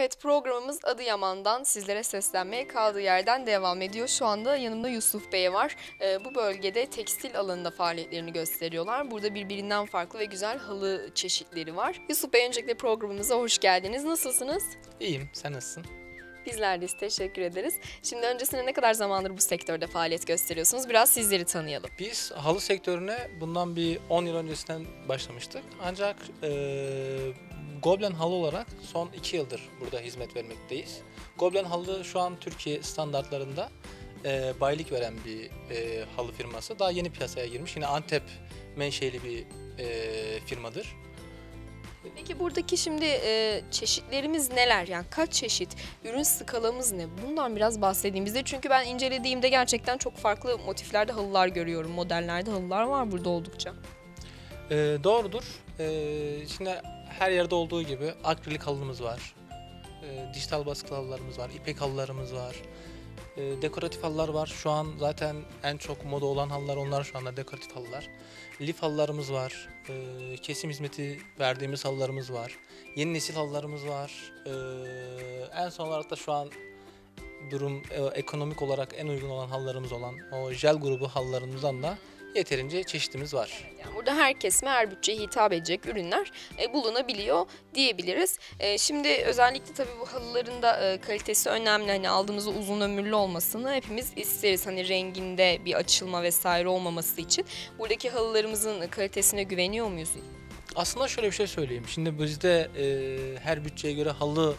Evet, programımız Adıyaman'dan sizlere seslenmeye kaldığı yerden devam ediyor. Şu anda yanımda Yusuf Bey var. Bu bölgede tekstil alanında faaliyetlerini gösteriyorlar. Burada birbirinden farklı ve güzel halı çeşitleri var. Yusuf Bey, öncelikle programımıza hoş geldiniz. Nasılsınız? İyiyim, sen nasılsın? Bizler de teşekkür ederiz. Şimdi öncesinde ne kadar zamandır bu sektörde faaliyet gösteriyorsunuz? Biraz sizleri tanıyalım. Biz halı sektörüne bundan bir 10 yıl öncesinden başlamıştık. Ancak Goblen halı olarak son 2 yıldır burada hizmet vermekteyiz. Goblen halı şu an Türkiye standartlarında bayilik veren bir halı firması. Daha yeni piyasaya girmiş. Yine Antep menşeli bir firmadır. Peki buradaki şimdi çeşitlerimiz neler? Yani kaç çeşit? Ürün skalamız ne? Bundan biraz bahsedeyim bize. Çünkü ben incelediğimde gerçekten çok farklı motiflerde halılar görüyorum. Modellerde halılar var burada oldukça. Doğrudur. Şimdi her yerde olduğu gibi akrilik halımız var. Dijital baskılı halılarımız var. İpek halılarımız var. Dekoratif halılar var. Şu an zaten en çok moda olan halılar onlar, şu anda dekoratif halılar. Lif halılarımız var. Kesim hizmeti verdiğimiz halılarımız var. Yeni nesil halılarımız var. En son olarak da şu an durum ekonomik olarak en uygun olan halılarımız olan o jel grubu halılarımızdan da yeterince çeşitimiz var. Yani burada her kesime, her bütçeye hitap edecek ürünler bulunabiliyor diyebiliriz. Şimdi özellikle tabii bu halıların da kalitesi önemli. Hani aldığımızda uzun ömürlü olmasını hepimiz isteriz. Hani renginde bir açılma vesaire olmaması için. Buradaki halılarımızın kalitesine güveniyor muyuz? Aslında şöyle bir şey söyleyeyim. Şimdi bizde her bütçeye göre halı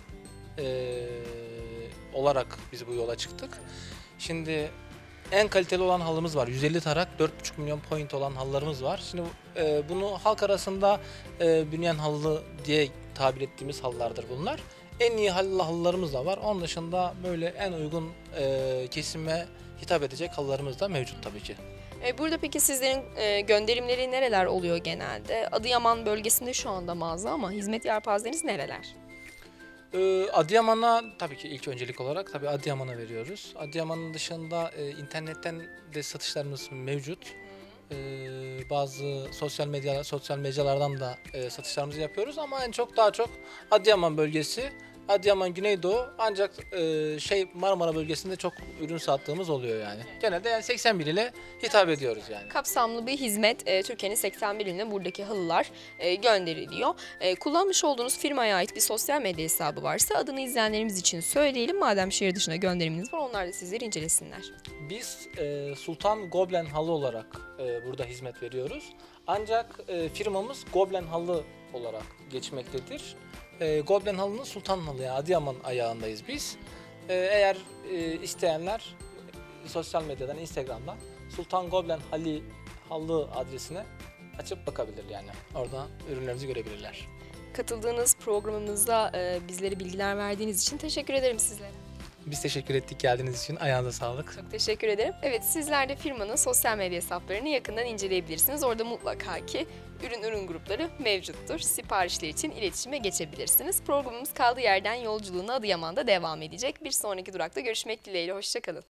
olarak biz bu yola çıktık. Şimdi en kaliteli olan halımız var. 150 tarak, 4,5 milyon point olan halılarımız var. Şimdi bunu halk arasında bünyen halı diye tabir ettiğimiz halılardır bunlar. En iyi halılarımız da var. Onun dışında böyle en uygun kesime hitap edecek halılarımız da mevcut tabii ki. Burada peki sizlerin gönderimleri nereler oluyor genelde? Adıyaman bölgesinde şu anda mağaza ama hizmet yelpazeniz nereler? Adıyaman'a tabii ki ilk öncelik olarak tabii Adıyaman'a veriyoruz. Adıyaman'ın dışında internetten de satışlarımız mevcut. Bazı sosyal mecralardan da satışlarımızı yapıyoruz ama en çok daha çok Adıyaman bölgesi, Adıyaman Güneydoğu, ancak Marmara bölgesinde çok ürün sattığımız oluyor yani. Genelde yani 81 ile hitap ediyoruz yani. Kapsamlı bir hizmet. Türkiye'nin 81 iline buradaki halılar gönderiliyor. Kullanmış olduğunuz firmaya ait bir sosyal medya hesabı varsa adını izleyenlerimiz için söyleyelim. Madem şehir dışına gönderiminiz var, onlar da sizleri incelesinler. Biz Sultan Goblen halı olarak burada hizmet veriyoruz. Ancak firmamız Goblen halı olarak geçmektedir. Goblen halının Sultan halı, yani Adıyaman ayağındayız biz. Eğer isteyenler sosyal medyadan, Instagram'dan Sultan Goblen halı adresine açıp bakabilir yani. Orada ürünlerimizi görebilirler. Katıldığınız programımızda bizlere bilgiler verdiğiniz için teşekkür ederim sizlere. Biz teşekkür ettik geldiğiniz için. Ayağınıza sağlık. Çok teşekkür ederim. Evet, sizler de firmanın sosyal medya hesaplarını yakından inceleyebilirsiniz. Orada mutlaka ki ürün grupları mevcuttur. Siparişler için iletişime geçebilirsiniz. Programımız kaldığı yerden yolculuğuna Adıyaman'da devam edecek. Bir sonraki durakta görüşmek dileğiyle. Hoşça kalın.